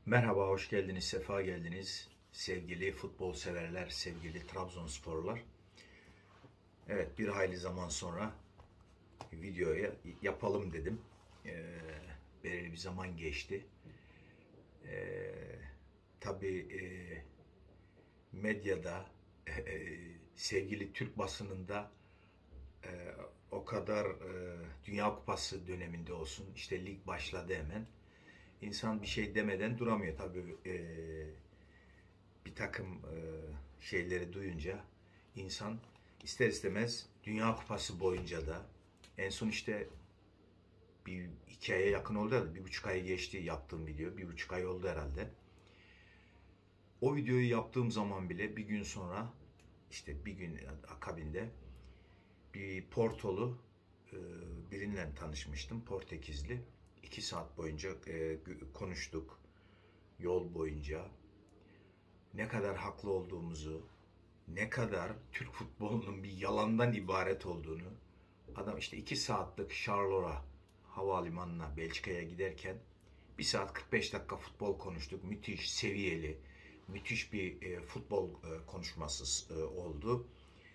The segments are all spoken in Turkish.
Merhaba, hoş geldiniz, sefa geldiniz. Sevgili futbol severler, sevgili Trabzonsporlar. Evet, bir hayli zaman sonra videoyu yapalım dedim. Belirli bir zaman geçti. Ee, tabii medyada, sevgili Türk basınında e, o kadar Dünya Kupası döneminde olsun, işte lig başladı hemen. İnsan bir şey demeden duramıyor tabii. Bir takım şeyleri duyunca insan ister istemez Dünya Kupası boyunca da en son işte bir 2 aya yakın oldu herhalde. 1,5 ay geçti yaptığım video. 1,5 ay oldu herhalde. O videoyu yaptığım zaman bile bir gün sonra işte bir gün akabinde bir Portolu biriyle tanışmıştım. Portekizli. 2 saat boyunca konuştuk. Yol boyunca. Ne kadar haklı olduğumuzu, ne kadar Türk futbolunun bir yalandan ibaret olduğunu, adam işte 2 saatlik Charleroi havalimanına Belçika'ya giderken 1 saat 45 dakika futbol konuştuk. Müthiş seviyeli, müthiş bir futbol konuşması oldu.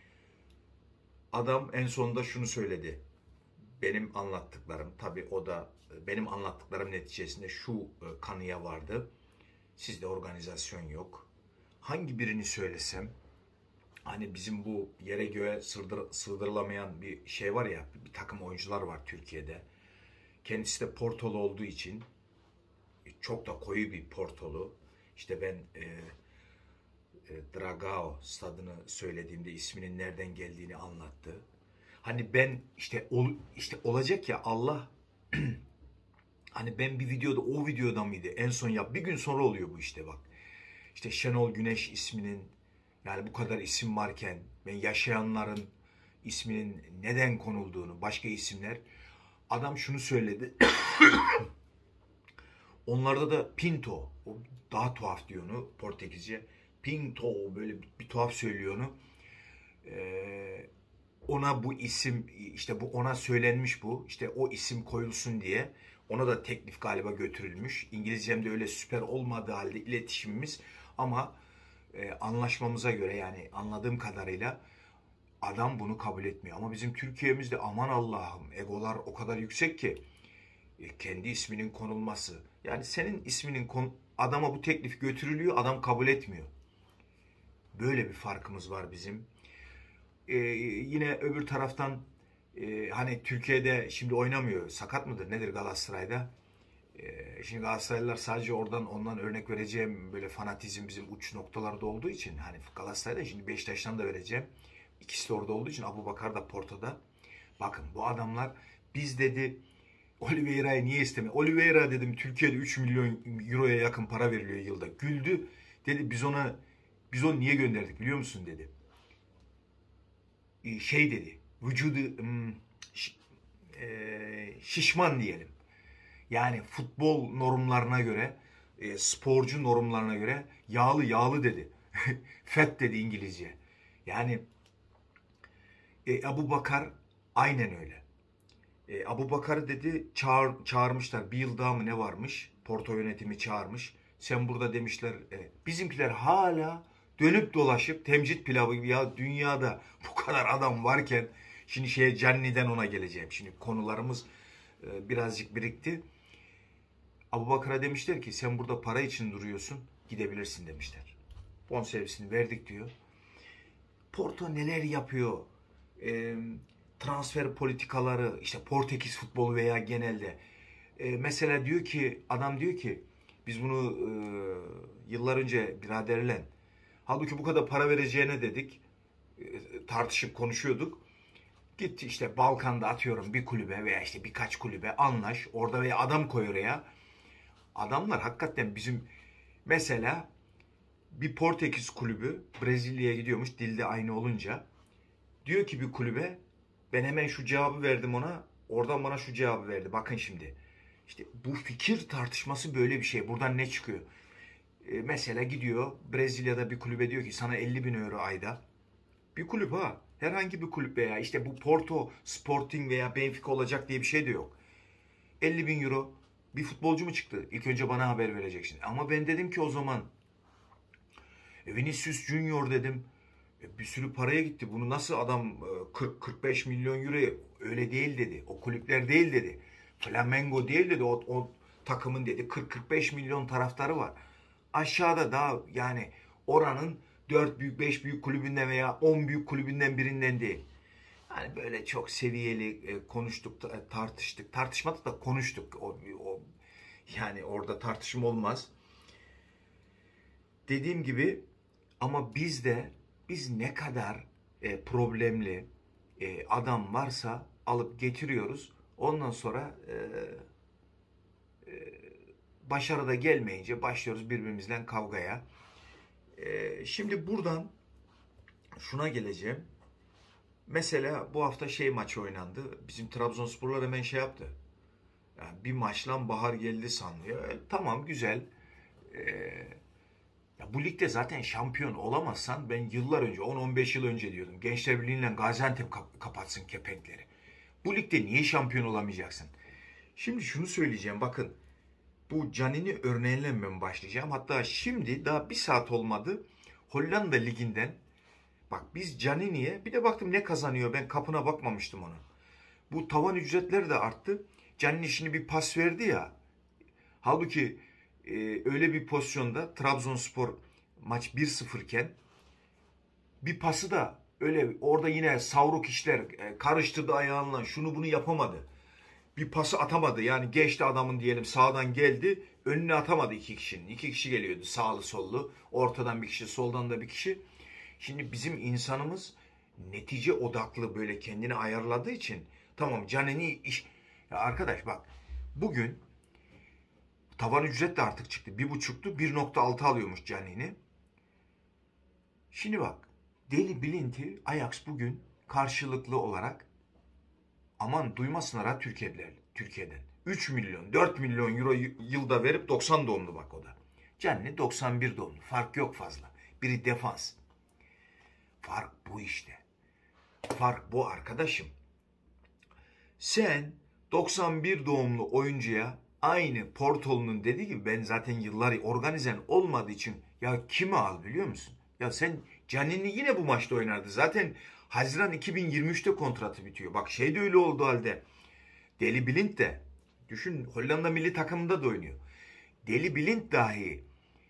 Adam en sonunda şunu söyledi. Benim anlattıklarım, tabii o da benim anlattıklarım neticesinde şu kanıya vardı. Sizde organizasyon yok. Hangi birini söylesem, hani bizim bu yere göğe sığdırılamayan bir şey var ya, bir takım oyuncular var Türkiye'de. Kendisi de Portolu olduğu için çok da koyu bir Portolu. İşte ben Dragao stadını söylediğimde isminin nereden geldiğini anlattı. Hani ben işte olacak ya Allah hani ben bir videoda o videoda mıydı en son bir gün sonra oluyor bu işte bak. İşte Şenol Güneş isminin, yani bu kadar isim varken ben yaşayanların isminin neden konulduğunu, başka isimler, adam şunu söyledi. Onlarda da Pinto, o daha tuhaf diyor onu Portekizce. Pinto böyle bir tuhaf söylüyor onu. Ona bu isim, işte bu ona söylenmiş, bu işte o isim koyulsun diye ona da teklif galiba götürülmüş. İngilizcem de öyle süper olmadığı halde iletişimimiz, ama anlaşmamıza göre, yani anladığım kadarıyla adam bunu kabul etmiyor. Ama bizim Türkiye'mizde aman Allah'ım egolar o kadar yüksek ki kendi isminin konulması. Yani senin isminin adama bu teklif götürülüyor, adam kabul etmiyor. Böyle bir farkımız var bizim. Yine öbür taraftan hani Türkiye'de şimdi oynamıyor. Sakat mıdır nedir Galatasaray'da? Şimdi Galatasaraylılar sadece ondan örnek vereceğim, böyle fanatizm bizim uç noktalarda olduğu için, hani Galatasaray'da şimdi Beşiktaş'tan da vereceğim. İkisi de orada olduğu için, Abubakar da Porto'da. Bakın bu adamlar, biz dedi Oliveira'yı niye istemiyor? Oliveira dedim Türkiye'de 3 milyon euroya yakın para veriliyor yılda. Güldü. Dedi biz onu niye gönderdik biliyor musun dedi. Şey dedi. Vücudu şişman diyelim. Yani futbol normlarına göre, sporcu normlarına göre yağlı dedi. Fat dedi İngilizce. Yani Abubakar aynen öyle. Abubakar'ı dedi çağırmışlar. Bir yıl daha mı ne varmış? Porto yönetimi çağırmış. Sen burada demişler. Bizimkiler hala dönüp dolaşıp temcit pilavı gibi, ya dünyada bu kadar adam varken, şimdi Canni'den ona geleceğim. Şimdi konularımız birazcık birikti. Abubakar'a demişler ki sen burada para için duruyorsun, gidebilirsin demişler. Bonservisini verdik diyor. Porto neler yapıyor? Transfer politikaları, işte Portekiz futbolu veya genelde. Mesela adam diyor ki biz bunu yıllar önce biraderle, halbuki bu kadar para vereceğine dedik. Tartışıp konuşuyorduk. Gitti işte Balkan'da atıyorum bir kulübe veya işte birkaç kulübe anlaş. Orada veya adam koy oraya. Adamlar hakikaten bizim, mesela bir Portekiz kulübü Brezilya'ya gidiyormuş, dilde aynı olunca. Diyor ki bir kulübe, ben hemen şu cevabı verdim ona, oradan bana şu cevabı verdi. Bakın şimdi işte bu fikir tartışması böyle bir şey. Buradan ne çıkıyor? Mesela gidiyor Brezilya'da bir kulübe, diyor ki sana 50 bin euro ayda. Bir kulüp ha. Herhangi bir kulüp veya işte bu Porto, Sporting veya Benfica olacak diye bir şey de yok. 50 bin euro Bir futbolcu mu çıktı? İlk önce bana haber vereceksin. Ama ben dedim ki o zaman Vinicius Junior dedim. Bir sürü paraya gitti. Bunu nasıl adam 40-45 milyon euro öyle değil dedi. O kulüpler değil dedi. Flamengo değil dedi. O takımın dedi 40-45 milyon taraftarı var. Aşağıda daha yani oranın 4 büyük 5 büyük kulübünden veya 10 büyük kulübünden birinden değil. Yani böyle çok seviyeli konuştuk, tartıştık. Tartışmadık da konuştuk. Yani orada tartışma olmaz. Dediğim gibi ama biz ne kadar problemli adam varsa alıp getiriyoruz. Ondan sonra başarıda gelmeyince başlıyoruz birbirimizle kavgaya. Şimdi buradan şuna geleceğim. Mesela bu hafta maçı oynandı. Bizim Trabzonsporlar hemen yaptı. Yani bir maçla bahar geldi sanıyor. Tamam güzel. Ya bu ligde zaten şampiyon olamazsan ben yıllar önce 10-15 yıl önce diyordum. Gençler Birliği'yle Gaziantep kapatsın kepenkleri. Bu ligde niye şampiyon olamayacaksın? Şimdi şunu söyleyeceğim bakın. Bu Canini örneğiyle ben başlayacağım. Hatta şimdi daha bir saat olmadı. Hollanda liginden bak biz Canini'ye bir de baktım ne kazanıyor. Ben kapına bakmamıştım ona. Bu tavan ücretleri de arttı. Canini şimdi bir pas verdi ya. Halbuki öyle bir pozisyonda Trabzonspor maç 1-0 iken bir pası da öyle orada yine savruk işler karıştırdı ayağınla şunu bunu yapamadı. Bir pası atamadı yani geçti adamın diyelim sağdan geldi önüne atamadı iki kişinin. İki kişi geliyordu sağlı sollu ortadan bir kişi soldan da bir kişi. Şimdi bizim insanımız netice odaklı böyle kendini ayarladığı için tamam Canini iş. Ya arkadaş bak bugün tavan ücret de artık çıktı. 1,5'tu 1,6 alıyormuş Canini. Şimdi bak Deli Blind'i Ajax bugün karşılıklı olarak aman duymasınlar ha Türkiye'den. 3 milyon 4 milyon euro yılda verip 90 doğumlu bak o da. Canini 91 doğumlu. Fark yok fazla. Biri defans. Fark bu işte. Fark bu arkadaşım. Sen 91 doğumlu oyuncuya aynı Porto'nun dediği gibi ben zaten yıllar organizen olmadığı için ya kimi al biliyor musun? Ya sen Canini yine bu maçta oynardı. Zaten Haziran 2023'te kontratı bitiyor. Bak de öyle oldu halde. Deli Blind de düşün Hollanda milli takımında da oynuyor. Deli Blind dahi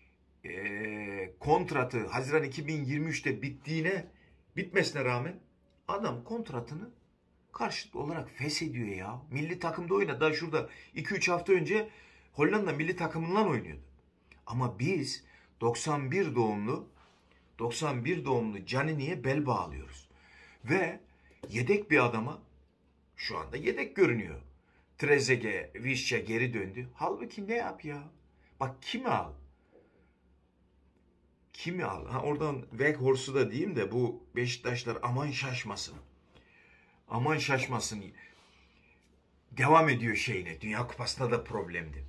kontratı Haziran 2023'te bitmesine rağmen adam kontratını karşılıklı olarak feshediyor ya. Milli takımda oynadı. Daha şurada 2-3 hafta önce Hollanda milli takımından oynuyordu. Ama biz 91 doğumlu Canini'ye bel bağlıyoruz. Ve yedek bir adama şu anda yedek görünüyor. Trezeguet, Vişça geri döndü. Halbuki ne yap ya? Bak kimi al? Kimi al? Ha, oradan Weghorst'u da diyeyim de bu Beşiktaşlar aman şaşmasın. Aman şaşmasın. Devam ediyor Dünya Kupası'nda da problemdi.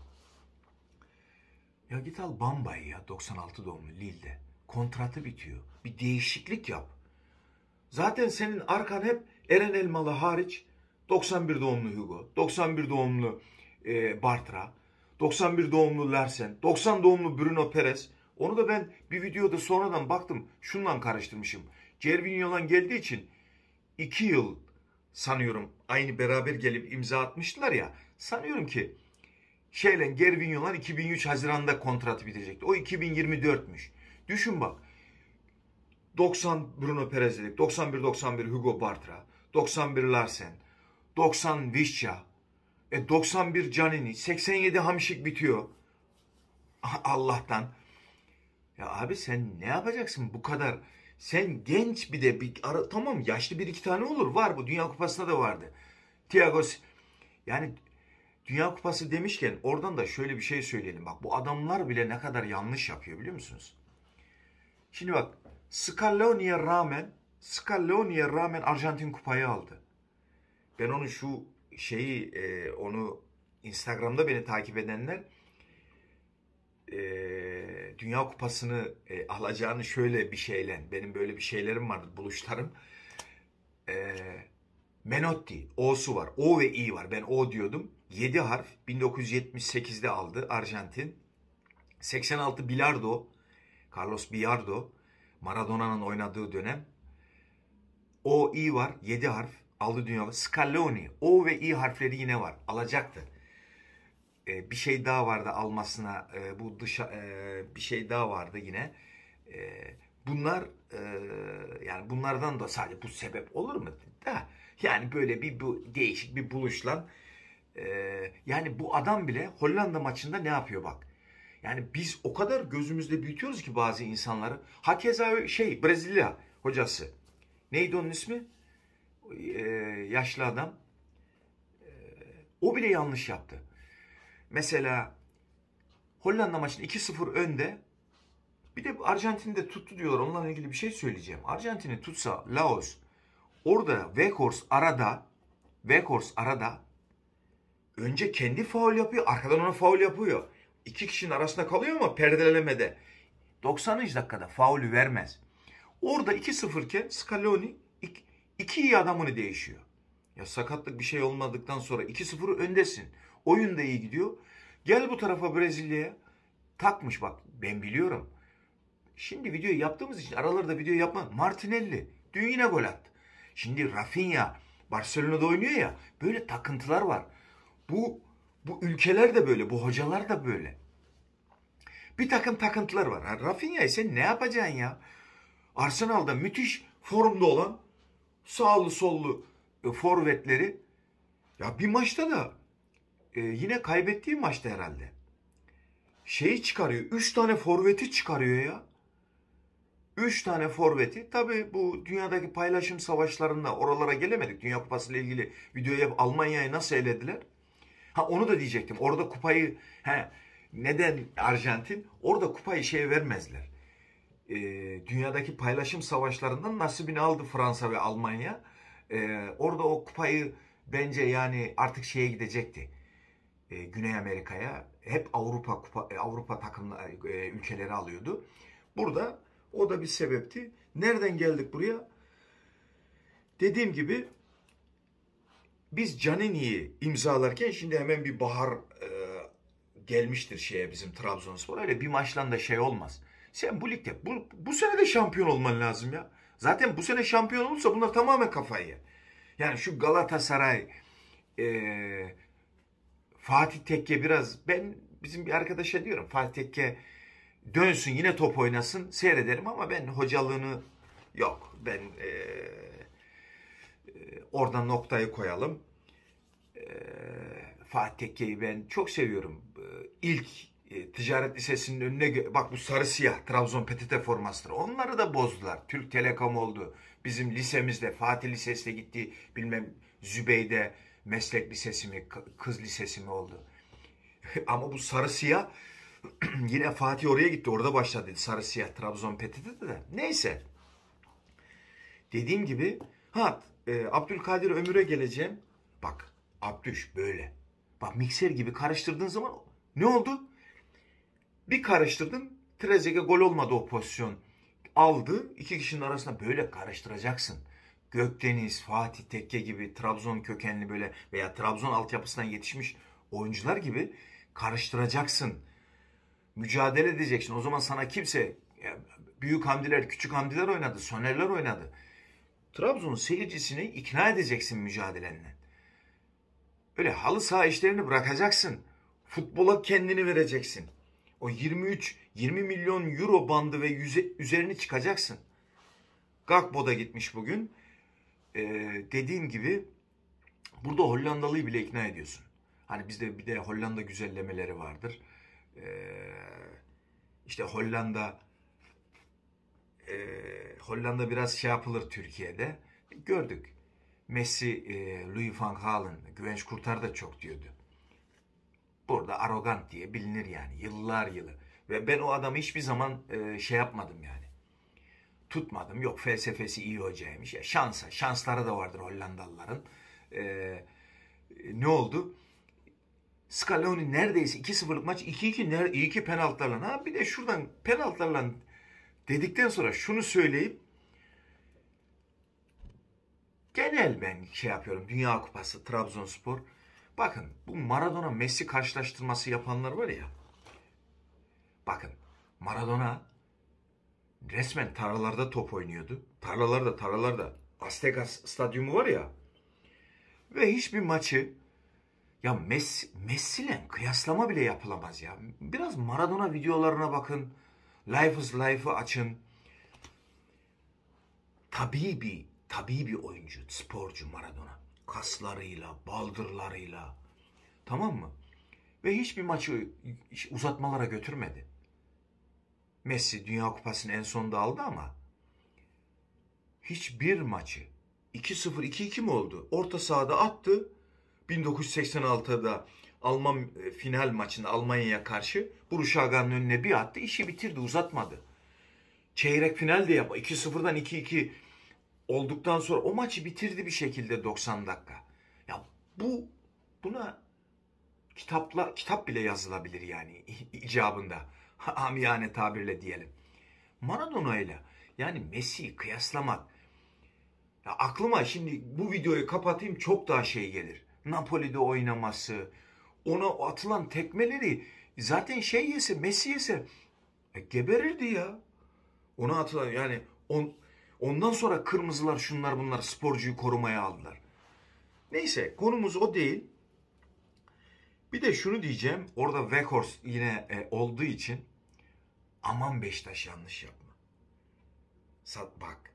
Ya git al Bamba'yı ya 96 doğumlu Lille'de. Kontratı bitiyor. Bir değişiklik yap. Zaten senin arkan hep Eren Elmalı hariç 91 doğumlu Hugo, 91 doğumlu Bartra, 91 doğumlu Larsen, 90 doğumlu Bruno Perez. Onu da ben bir videoda sonradan baktım. Şundan karıştırmışım. Gervinho'dan geldiği için 2 yıl sanıyorum aynı beraber gelip imza atmıştılar ya. Sanıyorum ki Gervinho'lar 2003 Haziran'da kontratı bitecekti. O 2024'müş. Düşün bak. 90 Bruno Perez dedik. 91 Hugo Bartra. 91 Larsen. 90 Vişça. 91 Canini. 87 Hamşik bitiyor. Allah'tan. Ya abi sen ne yapacaksın bu kadar? Sen genç bir de tamam yaşlı bir iki tane olur. Var bu. Dünya Kupası'nda da vardı. Thiago yani Dünya Kupası demişken oradan da şöyle bir şey söyleyelim. Bak bu adamlar bile ne kadar yanlış yapıyor biliyor musunuz? Şimdi bak Scaloni'ye rağmen Arjantin kupayı aldı. Ben onu onu Instagram'da beni takip edenler Dünya Kupası'nı alacağını şöyle bir benim böyle bir şeylerim vardı buluşlarım. Menotti O'su var. O ve I var. Ben O diyordum. 7 harf 1978'de aldı Arjantin. 86 Bilardo, Carlos Bilardo, Maradona'nın oynadığı dönem. O, I var, 7 harf aldı dünya. Scaloni, O ve I harfleri yine var. Alacaktı. Bir şey daha vardı almasına. Bu bir şey daha vardı yine. Bunlar yani bunlardan da sadece bu sebep olur mu? Da yani böyle bu değişik bir buluşla yani bu adam bile Hollanda maçında ne yapıyor bak. Yani biz o kadar gözümüzde büyütüyoruz ki bazı insanları. Hakeza Brezilya hocası. Neydi onun ismi? Yaşlı adam. O bile yanlış yaptı. Mesela Hollanda maçında 2-0 önde. Bir de Arjantin'de tuttu diyorlar. Onlarla ilgili bir şey söyleyeceğim. Arjantin'i tutsa Laos orada Weghorst arada önce kendi faul yapıyor. Arkadan ona faul yapıyor. İki kişinin arasında kalıyor ama perdelemede. 90. dakikada faulü vermez. Orada 2-0 iken Scaloni iki iyi adamını değişiyor. Ya sakatlık bir şey olmadıktan sonra 2-0 öndesin. Oyun da iyi gidiyor. Gel bu tarafa Brezilya'ya. Takmış bak ben biliyorum. Şimdi videoyu yaptığımız için aralarda video yapma. Martinelli dün yine gol attı. Şimdi Rafinha Barcelona'da oynuyor ya. Böyle takıntılar var. Bu ülkeler de böyle. Bu hocalar da böyle. Bir takım takıntılar var. Ha, Rafinha'yı sen ne yapacaksın ya? Arsenal'da müthiş formda olan sağlı sollu forvetleri ya bir maçta da yine kaybettiği maçta herhalde şeyi çıkarıyor. 3 tane forveti çıkarıyor ya. 3 tane forveti. Tabii bu dünyadaki paylaşım savaşlarında oralara gelemedik. Dünya Kupası ile ilgili videoyu Almanya'yı nasıl elediler? Ha onu da diyecektim. Orada kupayı neden Arjantin? Orada kupayı vermezler. Dünyadaki paylaşım savaşlarından nasibini aldı Fransa ve Almanya. Orada o kupayı bence yani artık gidecekti. Güney Amerika'ya. Hep Avrupa takımları ülkeleri alıyordu. Burada o da bir sebepti. Nereden geldik buraya? Dediğim gibi biz Canini'yi imzalarken şimdi hemen bir bahar gelmiştir bizim Trabzonspor. Öyle bir maçla da olmaz. Sen bu ligde bu sene de şampiyon olman lazım ya. Zaten bu sene şampiyon olursa bunlar tamamen kafayı yer. Yani şu Galatasaray Fatih Tekke bizim bir arkadaşa diyorum Fatih Tekke dönsün yine top oynasın seyrederim ama ben hocalığını yok. Ben oradan noktayı koyalım. Fatih Tekke'yi ben çok seviyorum. İlk ticaret lisesinin önüne bak bu sarı siyah Trabzon PTT formasıdır. Onları da bozdular. Türk Telekom oldu. Bizim lisemizde Fatih Lisesi'ne gitti. Bilmem Zübeyde meslek lisesi mi kız lisesi mi oldu. Ama bu sarı siyah yine Fatih oraya gitti. Orada başladı sarı siyah Trabzon PTT'de de. Neyse. Dediğim gibi Abdülkadir Ömür'e geleceğim. Bak Abdüş böyle. Bak mikser gibi karıştırdığın zaman ne oldu? Bir karıştırdın. Trezeguet gol olmadı o pozisyon. Aldı. İki kişinin arasında böyle karıştıracaksın. Gökdeniz, Fatih Tekke gibi Trabzon kökenli böyle veya Trabzon altyapısından yetişmiş oyuncular gibi karıştıracaksın. Mücadele edeceksin. O zaman sana kimse büyük hamdiler, küçük hamdiler oynadı. Sonerler oynadı. Trabzon'un seyircisini ikna edeceksin mücadelenle. Öyle halı saha işlerini bırakacaksın. Futbola kendini vereceksin. O 20 milyon euro bandı ve üzerini çıkacaksın. Gakpo da gitmiş bugün. Dediğim gibi burada Hollandalı'yı bile ikna ediyorsun. Hani bizde bir de Hollanda güzellemeleri vardır. İşte Hollanda biraz yapılır Türkiye'de. Gördük. Messi, Louis van Gaal, Güvenç Kurtar da çok diyordu. Burada arrogant diye bilinir yani. Yıllar yılı. Ve ben o adamı hiçbir zaman yapmadım yani. Tutmadım. Yok felsefesi iyi hocaymış. Ya şansları da vardır Hollandalıların. Ne oldu? Scaloni neredeyse 2-0'lık maç 2-2 iyi ki penaltılarla. Bir de şuradan penaltılarla dedikten sonra şunu söyleyip genel ben yapıyorum. Dünya Kupası, Trabzonspor. Bakın bu Maradona Messi karşılaştırması yapanlar var ya. Bakın Maradona resmen tarlalarda top oynuyordu. Tarlalarda. Azteca stadyumu var ya. Ve hiçbir maçı ya Messi'yle kıyaslama bile yapılamaz ya. Biraz Maradona videolarına bakın. Life is Life'ı açın. Tabii bir oyuncu, sporcu Maradona. Kaslarıyla, baldırlarıyla. Tamam mı? Ve hiçbir maçı uzatmalara götürmedi. Messi Dünya Kupası'nı en sonunda aldı ama hiçbir maçı 2-0, 2-2 mi oldu? Orta sahada attı. 1986'da Alman final maçında Almanya'ya karşı Buruşaga'nın önüne bir attı. İşi bitirdi, uzatmadı. Çeyrek final de yaptı. 2-0'dan 2-2 olduktan sonra o maçı bitirdi bir şekilde 90 dakika. Ya buna kitap bile yazılabilir yani icabında. Amiyane tabirle diyelim. Maradona ile yani Messi'yi kıyaslamak. Ya aklıma şimdi bu videoyu kapatayım çok daha şey gelir. Napoli'de oynaması, ona atılan tekmeleri zaten Messi yese geberirdi ya. Ona atılan yani ondan sonra kırmızılar şunlar bunlar sporcuyu korumaya aldılar. Neyse konumuz o değil. Bir de şunu diyeceğim. Orada Weghorst yine olduğu için aman Beşiktaş yanlış yapma. Bak.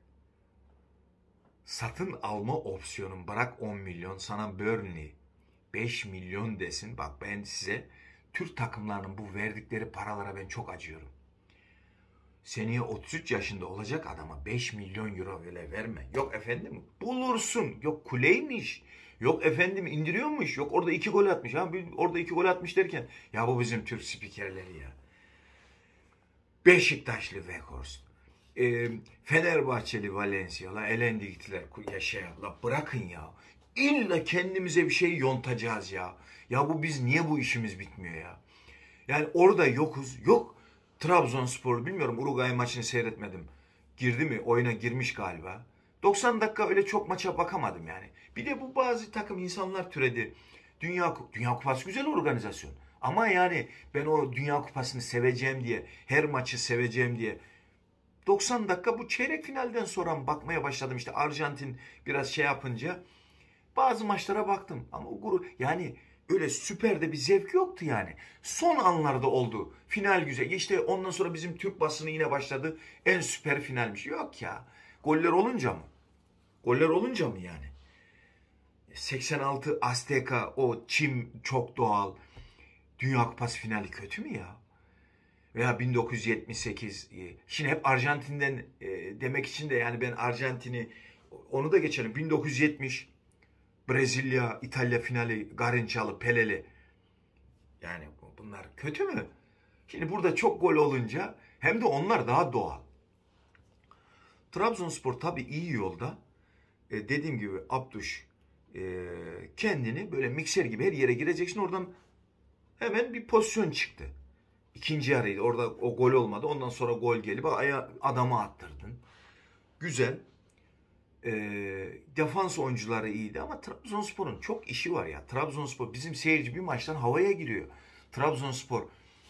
Satın alma opsiyonun bırak 10 milyon sana Burnley 5 milyon desin. Bak ben size Türk takımlarının bu verdikleri paralara ben çok acıyorum. Seneye 33 yaşında olacak adama 5 milyon euro bile verme. Yok efendim bulursun. Yok kuleymiş. Yok efendim indiriyormuş. Yok orada 2 gol atmış. Ha, orada 2 gol atmış derken ya bu bizim Türk spikerleri ya. Beşiktaşlı Weghorst. Fenerbahçeli Valencia'la elendi gittiler. La bırakın ya. İlla kendimize bir şey yontacağız ya. Ya biz niye bu işimiz bitmiyor ya? Yani orada yokuz. Yok Trabzonspor bilmiyorum Uruguay maçını seyretmedim. Girdi mi? Oyuna girmiş galiba. 90 dakika öyle çok maça bakamadım yani. Bir de bu bazı takım insanlar türedi. Dünya Kupası güzel organizasyon. Ama yani ben o Dünya Kupası'nı seveceğim diye, her maçı seveceğim diye 90 dakika bu çeyrek finalden sonra bakmaya başladım. İşte Arjantin biraz şey yapınca bazı maçlara baktım. Ama yani öyle süper de bir zevk yoktu yani. Son anlarda oldu. Final güzel. İşte ondan sonra bizim Türk basını yine başladı. En süper finalmiş. Yok ya. Goller olunca mı? Goller olunca mı yani? 86 Azteca o çim çok doğal. Dünya Kupası finali kötü mü ya? Veya 1978. Şimdi hep Arjantin'den demek için de yani ben Arjantin'i onu da geçelim. 1970 Brezilya, İtalya finali Garincalı, Peleli. Yani bunlar kötü mü? Şimdi burada çok gol olunca hem de onlar daha doğal. Trabzonspor tabii iyi yolda. Dediğim gibi Abdüş kendini böyle mikser gibi her yere gireceksin. Oradan hemen bir pozisyon çıktı. İkinci yarıydı. Orada o gol olmadı. Ondan sonra gol gelip adamı attırdın. Güzel. Defans oyuncuları iyiydi ama Trabzonspor'un çok işi var ya. Trabzonspor bizim seyirci bir maçtan havaya giriyor. Trabzonspor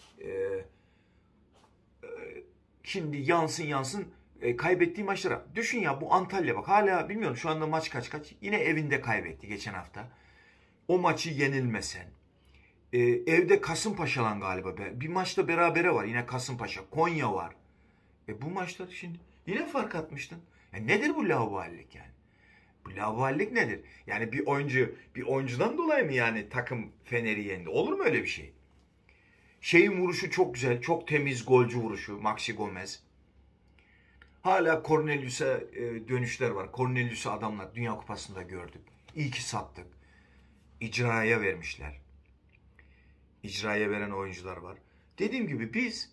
şimdi yansın kaybettiği maçlara. Düşün ya bu Antalya bak hala bilmiyorum şu anda maç kaç. Yine evinde kaybetti geçen hafta. O maçı yenilmesen. Evde Kasımpaşa'la galiba. Bir maçta berabere var. Yine Kasımpaşa. Konya var. Bu maçta şimdi yine fark atmıştın. Nedir bu laubalilik yani? Bu laubalilik nedir? Yani bir oyuncudan dolayı mı yani takım Fener'i yendi? Olur mu öyle bir şey? Şeyin vuruşu çok güzel. Çok temiz golcü vuruşu. Maxi Gomez. Hala Cornelius'a dönüşler var. Cornelius'u adamlar Dünya Kupası'nda gördük. İyi ki sattık. İcraya vermişler. İcraya veren oyuncular var. Dediğim gibi biz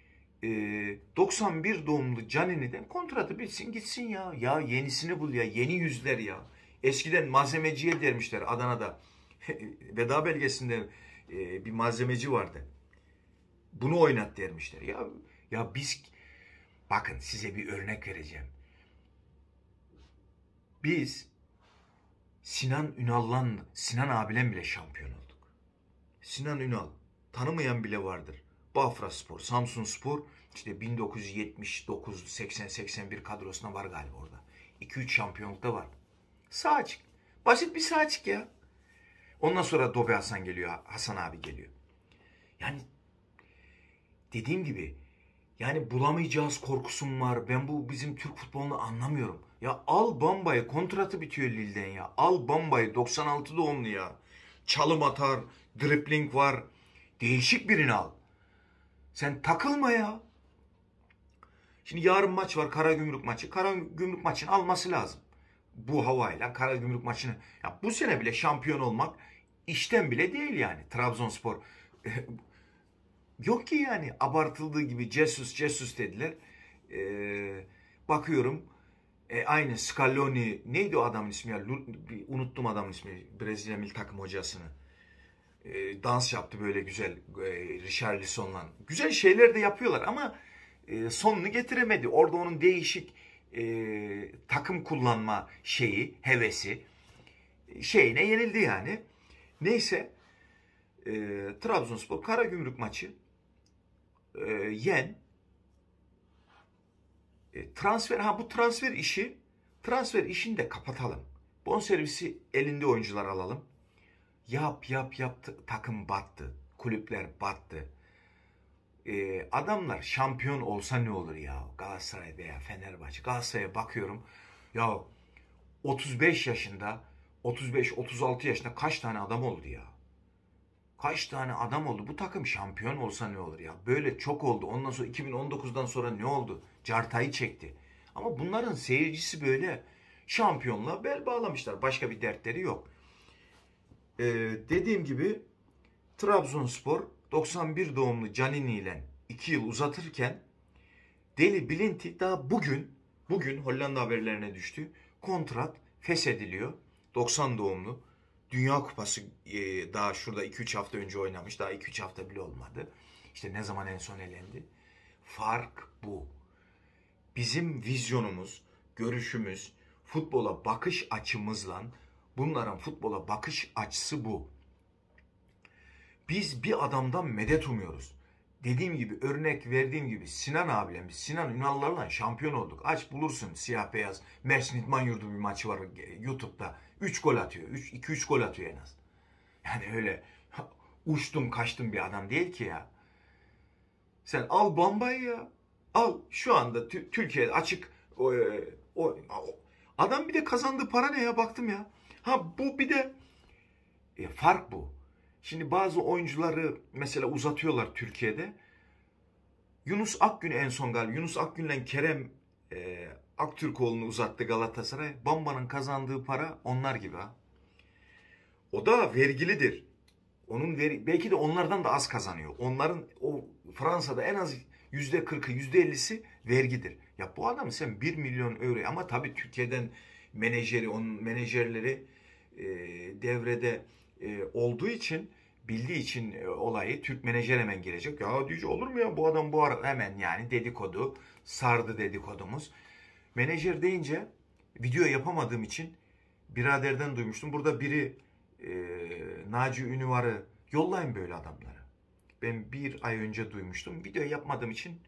91 doğumlu Canini'den kontratı bitsin gitsin ya. Ya yenisini bul ya. Yeni yüzler ya. Eskiden malzemeciye dermişler Adana'da. Veda belgesinde bir malzemeci vardı. Bunu oynat dermişler. Ya biz bakın size bir örnek vereceğim. Biz Sinan abiyle bile şampiyon olduk. Sinan Ünal tanımayan bile vardır. Bafraspor, Samsunspor işte 1979, 80, 81 kadrosuna var galiba orada. 2-3 şampiyonlukta var. Sağ açık. Basit bir sağ açık ya. Ondan sonra Dobe Hasan geliyor. Hasan abi geliyor. Yani dediğim gibi yani bulamayacağız korkusum var. Ben bu bizim Türk futbolunu anlamıyorum. Ya al Bamba'yı, kontratı bitiyor Lille'den ya. Al Bamba'yı, 96 doğumlu ya. Çalım atar, dribbling var. Değişik birini al. Sen takılma ya. Şimdi yarın maç var, Karagümrük maçı. Karagümrük maçını alması lazım. Bu havayla Karagümrük maçını. Ya bu sene bile şampiyon olmak işten bile değil yani. Trabzonspor yok ki yani abartıldığı gibi Jesus dediler. Bakıyorum aynı Scaloni neydi o adamın ismi ya? Unuttum adamın ismini. Brezilya milli takım hocasını. Dans yaptı böyle güzel Richarlison'la. Güzel şeyler de yapıyorlar ama sonunu getiremedi. Orada onun değişik takım kullanma hevesi şeyine yenildi yani. Neyse Trabzonspor Karagümrük maçı yen bu transfer işini de kapatalım. Bonservisi elinde oyuncular alalım. Yap takım battı. Kulüpler battı. Adamlar şampiyon olsa ne olur ya Galatasaray veya Fenerbahçe. Galatasaray'a bakıyorum. Ya 35 yaşında 35-36 yaşında kaç tane adam oldu ya? Kaç tane adam oldu? Bu takım şampiyon olsa ne olur ya? Böyle çok oldu. Ondan sonra 2019'dan sonra ne oldu? Cartayı çekti. Ama bunların seyircisi böyle şampiyonluğa bel bağlamışlar. Başka bir dertleri yok. Dediğim gibi Trabzonspor 91 doğumlu Canini ile 2 yıl uzatırken Deli Blind daha bugün Hollanda haberlerine düştü. Kontrat feshediliyor. 90 doğumlu. Dünya Kupası daha şurada 2-3 hafta önce oynamış. Daha 2-3 hafta bile olmadı. İşte ne zaman en son elendi. Fark bu. Bizim vizyonumuz, görüşümüz, futbola bakış açımızla bunların futbola bakış açısı bu. Biz bir adamdan medet umuyoruz. Dediğim gibi örnek verdiğim gibi Sinan abiyle Sinan Ünal'larla şampiyon olduk. Aç bulursun siyah beyaz Mersin İdman Yurdu bir maçı var YouTube'da. 3 gol atıyor. 2-3 gol atıyor en az. Yani öyle uçtum kaçtım bir adam değil ki ya. Sen al Bamba'yı ya. Al şu anda Türkiye'de açık adam bir de kazandığı para ne ya baktım ya. Bu bir de fark bu. Şimdi bazı oyuncuları mesela uzatıyorlar Türkiye'de. Yunus Akgün en son galiba. Yunus Akgün'le Kerem Aktürkoğlu'nu uzattı Galatasaray. Bamba'nın kazandığı para onlar gibi ha. O da vergilidir. Belki de onlardan da az kazanıyor. Onların o Fransa'da en az %40'ı %50'si vergidir. Ya bu adam sen 1 milyon euro ama tabii Türkiye'den onun menajerleri devrede olduğu için bildiği için olayı Türk menajer hemen gelecek. Ya diyece olur mu ya bu adam bu ara hemen yani dedikodu sardı dedikodumuz. Menajer deyince video yapamadığım için biraderden duymuştum. Burada biri Naci Ünüvar'ı yollayın böyle adamlara. Ben bir ay önce duymuştum. Video yapmadığım için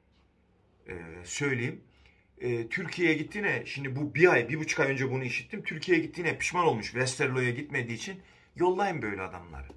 söyleyeyim. Türkiye'ye gittiğine şimdi bu bir buçuk ay önce bunu işittim. Türkiye'ye gittiğine pişman olmuş. Westerlo'ya gitmediği için yollayın böyle adamları.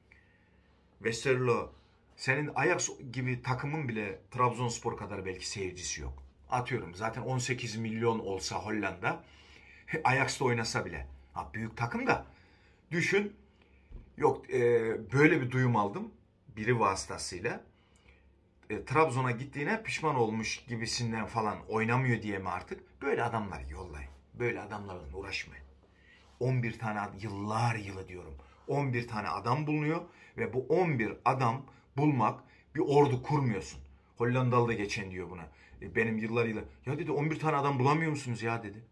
Westerlo senin Ajax gibi takımın bile Trabzonspor kadar belki seyircisi yok. Atıyorum zaten 18 milyon olsa Hollanda Ajax'ta oynasa bile. Büyük takım da düşün. Yok böyle bir duyum aldım biri vasıtasıyla. Trabzon'a gittiğine pişman olmuş gibisinden falan oynamıyor diye mi artık? Böyle adamlar yollayın. Böyle adamlarla uğraşmayın. 11 tane yıllar yılı diyorum. 11 tane adam bulunuyor ve bu 11 adam bulmak bir ordu kurmuyorsun. Hollandalı da geçen diyor buna. Benim yıllar yılı. Ya dedi 11 tane adam bulamıyor musunuz ya dedi.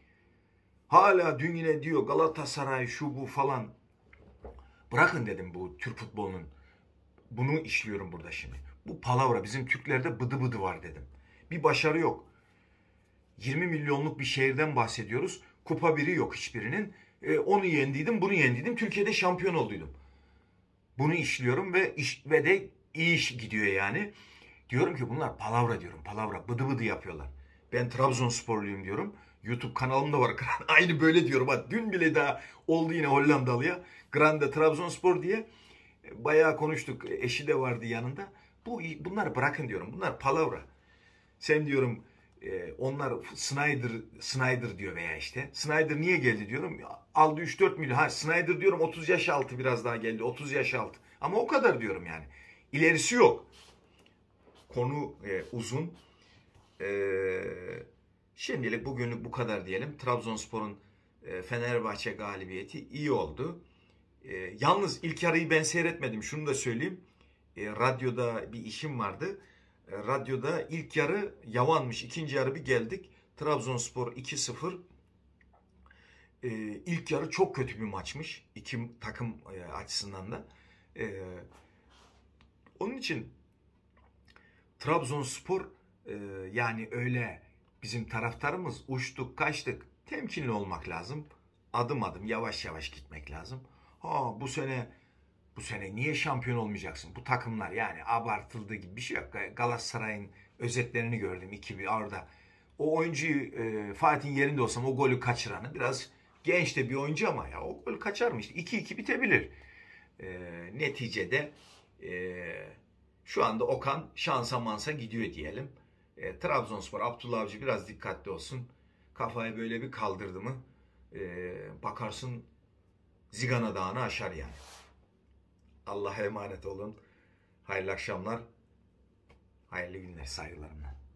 Hala dün yine diyor Galatasaray şu bu falan. Bırakın dedim bu Türk futbolunun. Bunu işliyorum burada şimdi. Bu palavra bizim Türklerde bıdı bıdı var dedim. Bir başarı yok. 20 milyonluk bir şehirden bahsediyoruz. Kupa biri yok hiçbirinin. Onu yendiydim, bunu yendiydim. Türkiye'de şampiyon olduydum. Bunu işliyorum ve de iyi iş gidiyor yani. Diyorum ki bunlar palavra diyorum. Palavra. Bıdı bıdı yapıyorlar. Ben Trabzonsporluyum diyorum. YouTube kanalım da var. Aynı böyle diyorum. Dün bile daha oldu yine Hollandalı'ya. Grande Trabzonspor diye. Bayağı konuştuk. Eşi de vardı yanında. Bunları bırakın diyorum. Bunlar palavra. Sen diyorum onlar Snyder diyor veya işte. Snyder niye geldi diyorum. Aldı 3-4 milyon. Ha Snyder diyorum 30 yaş altı biraz daha geldi. 30 yaş altı. Ama o kadar diyorum yani. İlerisi yok. Konu uzun. Şimdilik bugünlük bu kadar diyelim. Trabzonspor'un Fenerbahçe galibiyeti iyi oldu. Yalnız ilk yarıyı ben seyretmedim. Şunu da söyleyeyim. Radyoda bir işim vardı. Radyoda ilk yarı yavanmış. İkinci yarı bir geldik. Trabzonspor 2-0. İlk yarı çok kötü bir maçmış. İki takım açısından da. Onun için Trabzonspor yani öyle bizim taraftarımız uçtuk kaçtık. Temkinli olmak lazım. Adım adım yavaş yavaş gitmek lazım. Bu sene niye şampiyon olmayacaksın? Bu takımlar yani abartıldığı gibi bir şey yok. Galatasaray'ın özetlerini gördüm 2-1 orada. O oyuncuyu Fatih'in yerinde olsam o golü kaçıranı biraz genç de bir oyuncu ama ya o gol kaçar mı işte 2-2 bitebilir. Neticede şu anda Okan şansa mansa gidiyor diyelim. Trabzonspor Abdullah Avcı biraz dikkatli olsun. Kafayı böyle bir kaldırdı mı bakarsın Zigana Dağı'nı aşar yani. Allah'a emanet olun. Hayırlı akşamlar. Hayırlı günler saygılarımla.